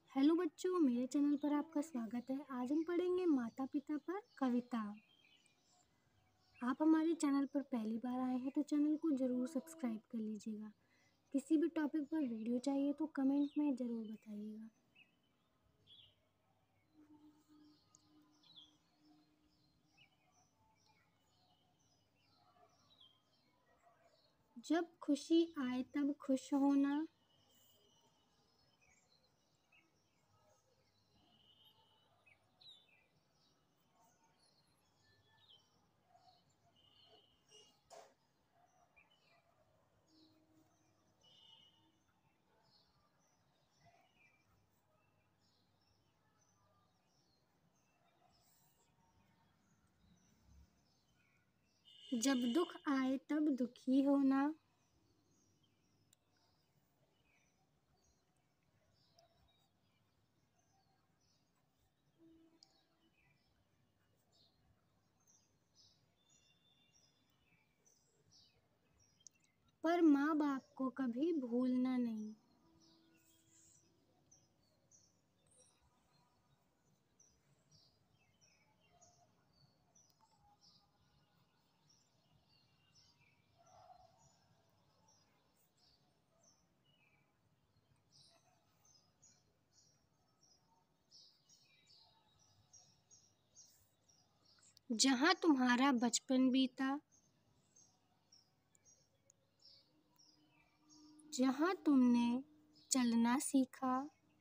Hello बच्चों, मेरे channel पर आपका स्वागत है। आज हम पढ़ेंगे माता पिता पर कविता। आप हमारे चैनल पर पहली बार आए हैं तो चैनल को ज़रूर सब्सक्राइब कर लीजिएगा। किसी भी टॉपिक पर वीडियो चाहिए तो कमेंट में ज़रूर बताइएगा। जब खुशी आए तब खुश होना, जब दुख आए तब दुखी होना, पर माँ बाप को कभी भूलना नहीं। जहाँ तुम्हारा बचपन बीता, जहाँ तुमने चलना सीखा,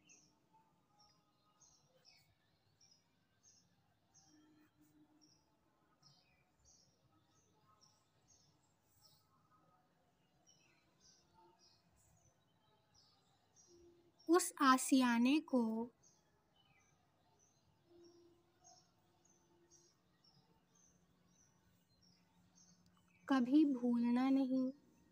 उस आशियाने को कभी भूलना नहीं।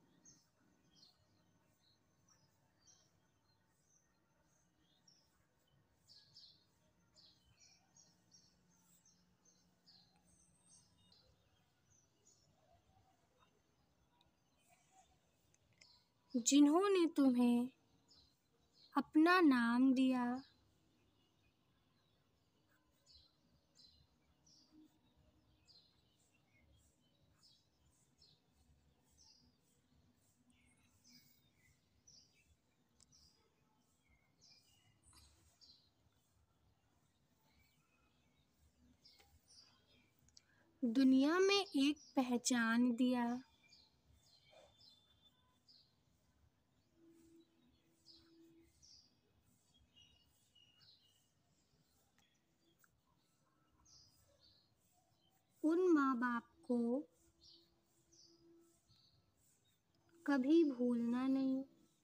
जिन्होंने तुम्हें अपना नाम दिया, दुनिया में एक पहचान दिया, उन माँ बाप को कभी भूलना नहीं।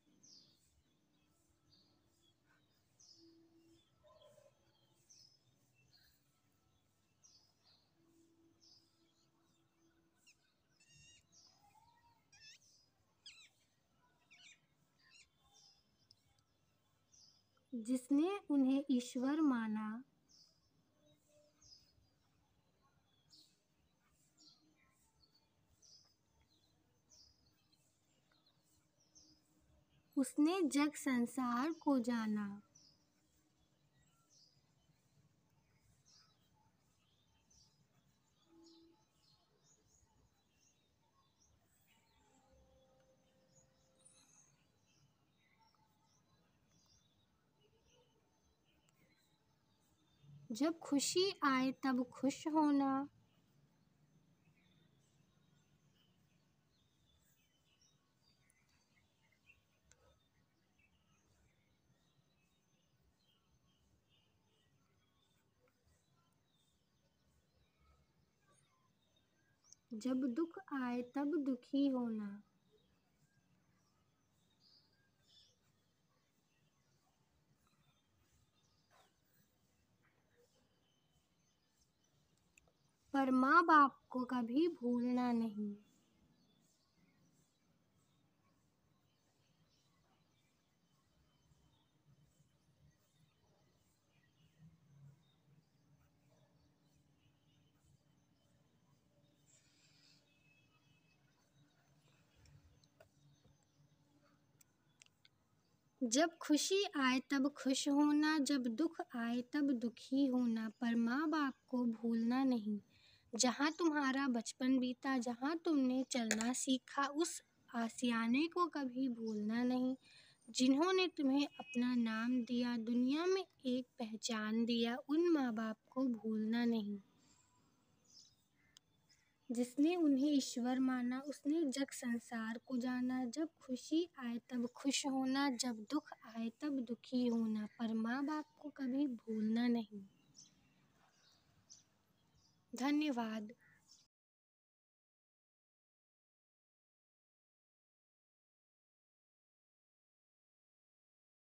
जिसने उन्हें ईश्वर माना, उसने जग संसार को जाना। जब खुशी आए तब खुश होना, जब दुख आए तब दुखी होना, पर माँ बाप को कभी भूलना नहीं। जब खुशी आए तब खुश होना, जब दुख आए तब दुखी होना, पर माँ बाप को भूलना नहीं। जहाँ तुम्हारा बचपन बीता, जहाँ तुमने चलना सीखा, उस आशियाने को कभी भूलना नहीं। जिन्होंने तुम्हें अपना नाम दिया, दुनिया में एक पहचान दिया, उन माँ बाप को भूलना नहीं। जिसने उन्हें ईश्वर माना, उसने जग संसार को जाना। जब खुशी आए तब खुश होना, जब दुख आए तब दुखी होना, पर माँ बाप को कभी भूलना नहीं। धन्यवाद।